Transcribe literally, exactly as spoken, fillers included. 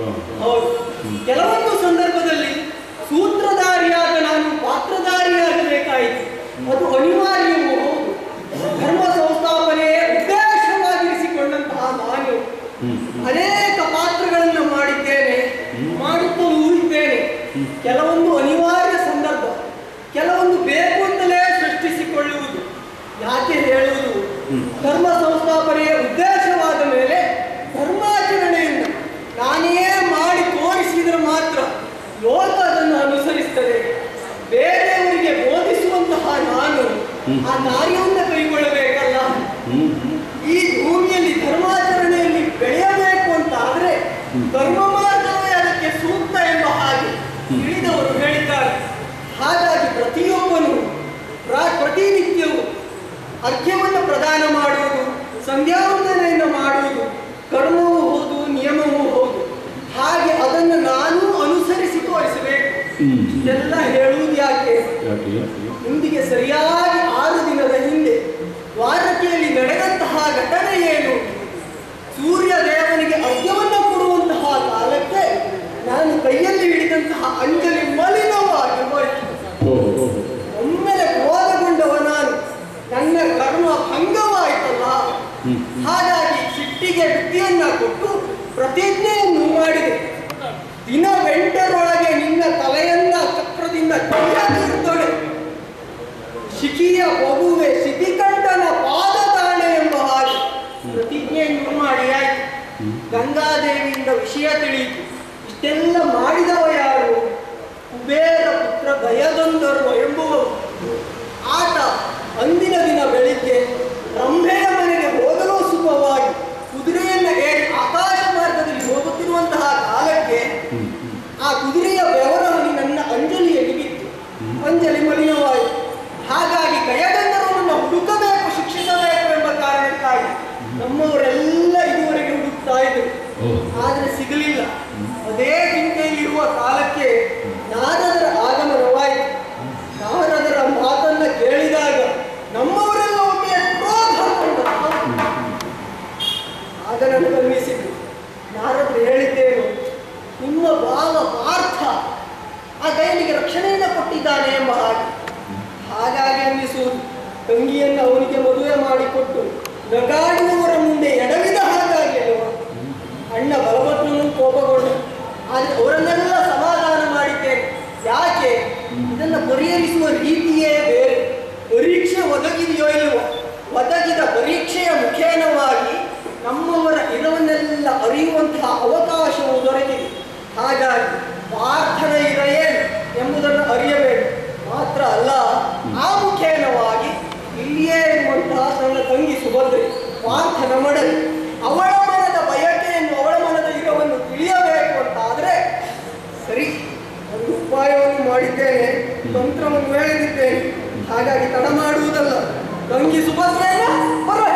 ಹೌದು. ಕೆಲವೊಂದು ಸಂದರ್ಭದಲ್ಲಿ ಸೂತ್ರಧಾರಿಯಾದ ನಾನು ಪಾತ್ರಧಾರಿಯಾಗಬೇಕಾಯಿತು. ಅದು ಅನಿವಾರ್ಯವೂ ಹೌದು. ಧರ್ಮ ಸಂಸ್ಥಾಪನೆಯೇ ಉದ್ದೇಶವಾಗಿರಿಸಿಕೊಂಡಂತಹ ನಾನು ಅನೇಕ ಪಾತ್ರಗಳನ್ನು ಮಾಡಿದ್ದೇನೆ, ಮಾಡುತ್ತಲೂ ಇದ್ದೇನೆ. ಕೆಲವೊಂದು ಅನಿವಾರ್ಯ ಸಂದರ್ಭ, ಕೆಲವೊಂದು ಬೇಕು ಅಂತಲೇ ಸೃಷ್ಟಿಸಿಕೊಳ್ಳುವುದು. ಯಾಕೆ ಹೇಳುವುದು? ಧರ್ಮ ಸಂಸ್ಥಾಪನೆಯ ಉದ್ದೇಶವಾದ ಮೇಲೆ ಧರ್ಮಾಚರಣೆಯನ್ನು ನಾನೇ ಮಾಡಿ ತೋರಿಸಿದರೆ ಮಾತ್ರ ಲೋಕ ಅದನ್ನು ಅನುಸರಿಸ್ತದೆ. ಬೇರೆಯವರಿಗೆ ಬೋಧಿಸುವಂತಹ ನಾನು ಆ ಕಾರ್ಯವನ್ನು ಕೈಗೊಳ್ಳಬೇಕಲ್ಲ. ಈ ಭೂಮಿಯಲ್ಲಿ ಧರ್ಮಾಚರಣೆಯಲ್ಲಿ ಬೆಳೆಯಬೇಕು ಅಂತ ಆದರೆ ಧರ್ಮ ಮಾರ್ಗವೇ ಅದಕ್ಕೆ ಸೂಕ್ತ ಎಂಬ ಹಾಗೆ ತಿಳಿದವರು ಹೇಳಿದ್ದಾರೆ. ಹಾಗಾಗಿ ಪ್ರತಿಯೊಬ್ಬನು ಪ್ರತಿನಿತ್ಯವೂ ಅರ್ಘ್ಯವನ್ನು ಪ್ರದಾನ ಮಾಡುವುದು, ಸಂಧ್ಯಾವಂದನೆಯನ್ನು ಮಾಡುವುದು ಕರ್ಮವೂ ಹೌದು, ನಿಯಮವೂ ಹೌದು. ಹಾಗೆ ಅದನ್ನು ನಾನು ಅನುಸರಿಸಿ ತೋರಿಸಬೇಕು. ಇದೆಲ್ಲ ಹೇಳುವುದು ಯಾಕೆ? ಇಂದಿಗೆ ಸರಿಯಾಗಿ ಆರು ದಿನದ ಹಿಂದೆ ದ್ವಾರಕೆಯಲ್ಲಿ ನಡೆದಂತಹ ಘಟನೆ ಏನು? ಸೂರ್ಯ ದೇವನಿಗೆ ಅರ್ಘ್ಯವನ್ನು ಕೊಡುವಂತಹ ಕಾಲಕ್ಕೆ ನಾನು ಕೈಯಲ್ಲಿ ಹಿಡಿದಂತಹ ಅಂಜಲಿ ಮಲಿನವಾಗಿ ಹೋಯಿತು. ಒಮ್ಮೆಲೆ ಕ್ರೋಧಗೊಂಡವ ನಾನು, ನನ್ನ ಕರ್ಮ ಭಂಗವಾಯಿತಲ್ಲ. ಹಾಗಾಗಿ ಸಿಟ್ಟಿಗೆ ಬುದ್ಧಿಯನ್ನ ಕೊಟ್ಟು ಪ್ರತಿಜ್ಞೆಯನ್ನು ಮಾಡಿದೆ. ದಿನವೆಂಟರೊಳಗೆ ನಿನ್ನ ತಲೆಯನ್ನ ಚಕ್ರದಿಂದ ಕೈಯಾಗಿರುತ್ತೊಡೆ, ಶಿಖಿಯ ಬಗುವೆ ಶಿಖಿಕಂಠನ ಪಾದದಾಣೆ ಎಂಬ ಹಾಗೆ ಪ್ರತಿಜ್ಞೆಯನ್ನು ಮಾಡಿ ಆಯಿತು. ಗಂಗಾದೇವಿಯಿಂದ ವಿಷಯ ತಿಳಿಯಿತು. ಇಷ್ಟೆಲ್ಲ ಮಾಡಿದವ ಯಾರು? ಕುಬೇರ ಪುತ್ರ ಭಯದೊಂದರು ಎಂಬುವರು. ಆತ ಅಂದಿನ ದಿನ ಬೆಳಿಗ್ಗೆ ರಂಭೆಯ ಮನೆಗೆ ಹೋಗಲು ಸುಖವಾಗಿ ಕುದುರೆಯನ್ನು ಏರಿ ಆಕಾಶ ಮಾರ್ಗದಲ್ಲಿ ಹೋಗುತ್ತಿರುವಂತಹ ಕಾಲಕ್ಕೆ ಆ ಕುದುರೆಯ ಬೆವರ ಹನಿ ನನ್ನ ಅಂಜಲಿಯಲ್ಲಿ ಬಿತ್ತು. ಅಂಜಲಿ ಮಲಿನವಾಯಿತು. ಹಾಗಾಗಿ ಗಯಗಂಧರ್ವನನ್ನು ಹುಡುಕಬೇಕು, ಶಿಕ್ಷಿಸಬೇಕು ಎಂಬ ಕಾರಣಕ್ಕಾಗಿ ನಮ್ಮವರೆಲ್ಲ ಇದುವರೆಗೆ ಹುಡುಕ್ತಾ ಇದ್ದರು. ಆದರೆ ಸಿಗಲಿಲ್ಲ. ಅದೇ ಚಿಂತೆಯಲ್ಲಿರುವ ಕಾಲಕ್ಕೆ ನಾರದರ ಆಗಮನವಾಯಿತು. ನಾರದರ ಮಾತನ್ನ ಕೇಳಿದಾಗ ನಮ್ಮವರೆಲ್ಲ ಒಮ್ಮೆ ಕ್ರೋಧ ಆಗ ನನಗೆ ಅನ್ನಿಸಿತು, ನಾರದರು ಹೇಳಿದ್ದೇನು, ನಿಮ್ಮ ಭಾವ ಪಾರ್ಥ ಆ ಗೈನಿಗೆ ರಕ್ಷಣೆಯನ್ನು ಕೊಟ್ಟಿದ್ದಾನೆ ಎಂಬ ಹಾಗೆ. ಹಾಗಾಗಿ ಅನ್ನಿಸುವುದು, ತಂಗಿಯನ್ನು ಅವನಿಗೆ ಮದುವೆ ಮಾಡಿಕೊಟ್ಟು ನಗಾಡುವವರ ಮುಂದೆ ಎಡವಿದ ಹಾಗಾಗಿ ಅಲ್ವ. ಅಣ್ಣ ಬಲಭದ್ರನು ಕೋಪಗೊಂಡ. ಆದರೆ ಅವರನ್ನೆಲ್ಲ ಸಮಾಧಾನ ಮಾಡಿದ್ದೇನೆ. ಯಾಕೆ? ಇದನ್ನು ಪರಿಹರಿಸುವ ರೀತಿಯೇ ಬೇರೆ. ಪರೀಕ್ಷೆ ಒದಗಿದೆಯೋ ಇಲ್ಲವೋ, ಒದಗಿದ ಪರೀಕ್ಷೆಯ ಮುಖೇನವಾಗಿ ನಮ್ಮವರ ಇರವನ್ನೆಲ್ಲ ಅರಿಯುವಂತಹ ಅವಕಾಶವು ದೊರೆತಿದೆ. ಹಾಗಾಗಿ ಪ್ರಾರ್ಥನೆ ಇರೇನು ಎಂಬುದನ್ನು ಅರಿಯಬೇಕು. ಮಾತ್ರ ಅಲ್ಲ, ಆ ಮುಖೇನವಾಗಿ ಇಲ್ಲಿಯೇ ಇರುವಂತಹ ತನ್ನ ತಂಗಿ ಸುಭದ್ರೆ ಪ್ರಾರ್ಥನೆ ಮಾಡಲಿ. ಅವಳ ಮನದ ಬಯಕೆಯನ್ನು, ಅವಳ ಮನದ ಇರವನ್ನು ತಿಳಿಯಬೇಕು ಅಂತ ಆದರೆ ಸರಿ, ಒಂದು ಉಪಾಯವನ್ನು ಮಾಡಿದ್ದೇನೆ, ತಂತ್ರವನ್ನು ಹೇಳಿದ್ದೇನೆ. ಹಾಗಾಗಿ ತಡ ಮಾಡುವುದಲ್ಲ, ತಂಗಿ ಸುಭದ್ರೆಯನ್ನು ಹೊರ